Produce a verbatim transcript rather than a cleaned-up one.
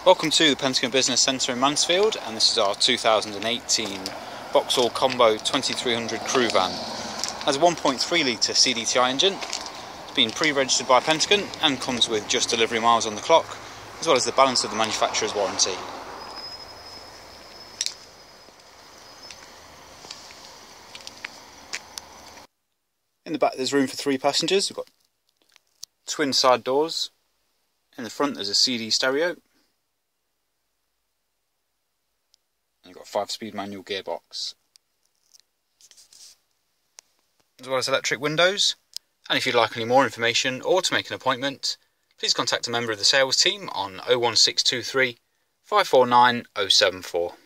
Welcome to the Pentagon Business Centre in Mansfield, and this is our two thousand eighteen Vauxhall Combo twenty-three hundred crew van. It has a one point three litre C D T I engine. It's been pre-registered by Pentagon and comes with just delivery miles on the clock, as well as the balance of the manufacturer's warranty. In the back there's room for three passengers. We've got twin side doors. In the front there's a C D stereo. You've got a five speed manual gearbox, as well as electric windows. And if you'd like any more information or to make an appointment, please contact a member of the sales team on oh one six two three, five four nine, oh seven four.